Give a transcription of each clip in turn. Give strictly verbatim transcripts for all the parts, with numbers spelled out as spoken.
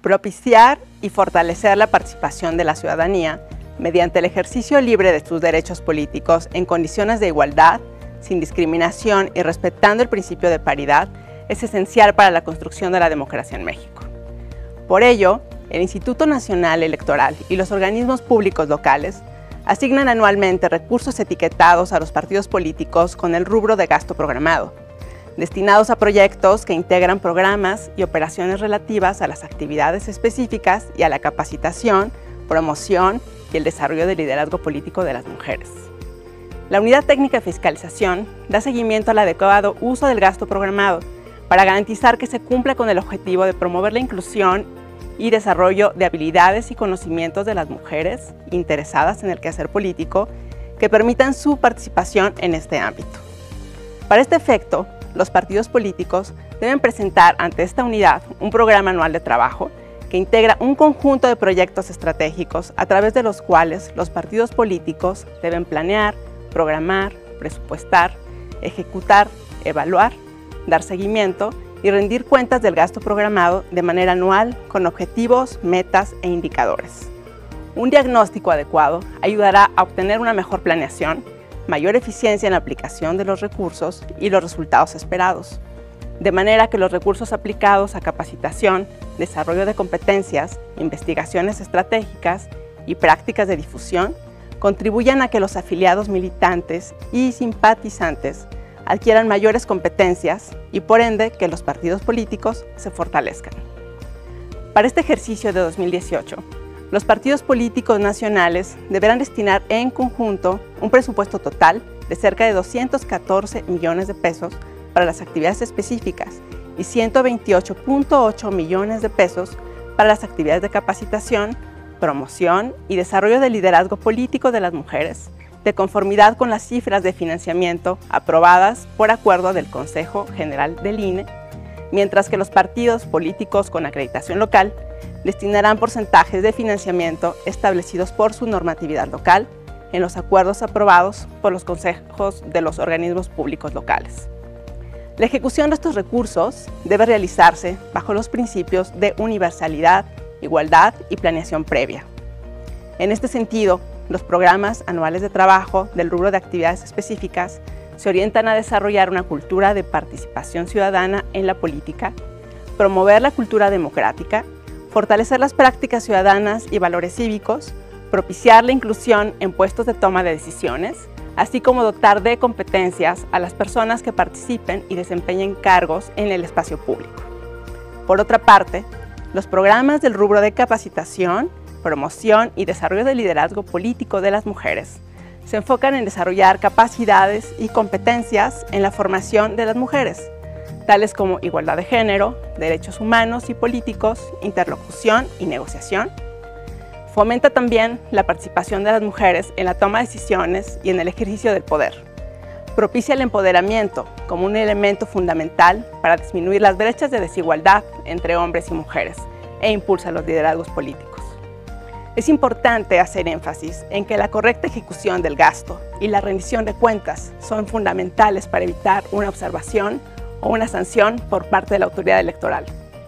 propiciar y fortalecer la participación de la ciudadanía mediante el ejercicio libre de sus derechos políticos en condiciones de igualdad, sin discriminación y respetando el principio de paridad, es esencial para la construcción de la democracia en México. Por ello, el Instituto Nacional Electoral y los organismos públicos locales asignan anualmente recursos etiquetados a los partidos políticos con el rubro de gasto programado, destinados a proyectos que integran programas y operaciones relativas a las actividades específicas y a la capacitación, promoción y el desarrollo del liderazgo político de las mujeres. La Unidad Técnica de Fiscalización da seguimiento al adecuado uso del gasto programado para garantizar que se cumpla con el objetivo de promover la inclusión y desarrollo de habilidades y conocimientos de las mujeres interesadas en el quehacer político que permitan su participación en este ámbito. Para este efecto, los partidos políticos deben presentar ante esta unidad un programa anual de trabajo que integra un conjunto de proyectos estratégicos a través de los cuales los partidos políticos deben planear, programar, presupuestar, ejecutar, evaluar, dar seguimiento y rendir cuentas del gasto programado de manera anual con objetivos, metas e indicadores. Un diagnóstico adecuado ayudará a obtener una mejor planeación, mayor eficiencia en la aplicación de los recursos y los resultados esperados, de manera que los recursos aplicados a capacitación, desarrollo de competencias, investigaciones estratégicas y prácticas de difusión contribuyan a que los afiliados militantes y simpatizantes adquieran mayores competencias y, por ende, que los partidos políticos se fortalezcan. Para este ejercicio de dos mil dieciocho, los partidos políticos nacionales deberán destinar en conjunto un presupuesto total de cerca de doscientos catorce millones de pesos para las actividades específicas y ciento veintiocho punto ocho millones de pesos para las actividades de capacitación, promoción y desarrollo del liderazgo político de las mujeres, de conformidad con las cifras de financiamiento aprobadas por acuerdo del Consejo General del I N E, mientras que los partidos políticos con acreditación local destinarán porcentajes de financiamiento establecidos por su normatividad local en los acuerdos aprobados por los consejos de los organismos públicos locales. La ejecución de estos recursos debe realizarse bajo los principios de universalidad, igualdad y planeación previa. En este sentido, los programas anuales de trabajo del rubro de actividades específicas se orientan a desarrollar una cultura de participación ciudadana en la política, promover la cultura democrática, fortalecer las prácticas ciudadanas y valores cívicos, propiciar la inclusión en puestos de toma de decisiones, así como dotar de competencias a las personas que participen y desempeñen cargos en el espacio público. Por otra parte, los programas del rubro de capacitación, promoción y desarrollo del liderazgo político de las mujeres se enfocan en desarrollar capacidades y competencias en la formación de las mujeres, tales como igualdad de género, derechos humanos y políticos, interlocución y negociación. Fomenta también la participación de las mujeres en la toma de decisiones y en el ejercicio del poder. Propicia el empoderamiento como un elemento fundamental para disminuir las brechas de desigualdad entre hombres y mujeres e impulsa los liderazgos políticos. Es importante hacer énfasis en que la correcta ejecución del gasto y la rendición de cuentas son fundamentales para evitar una observación o una sanción por parte de la autoridad electoral.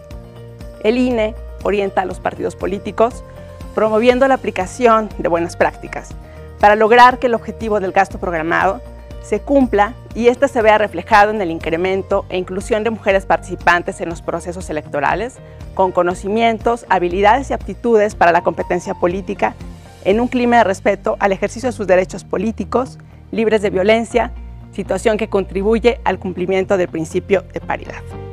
El I N E orienta a los partidos políticos promoviendo la aplicación de buenas prácticas para lograr que el objetivo del gasto programado se cumpla y éste se vea reflejado en el incremento e inclusión de mujeres participantes en los procesos electorales, con conocimientos, habilidades y aptitudes para la competencia política, en un clima de respeto al ejercicio de sus derechos políticos, libres de violencia, situación que contribuye al cumplimiento del principio de paridad.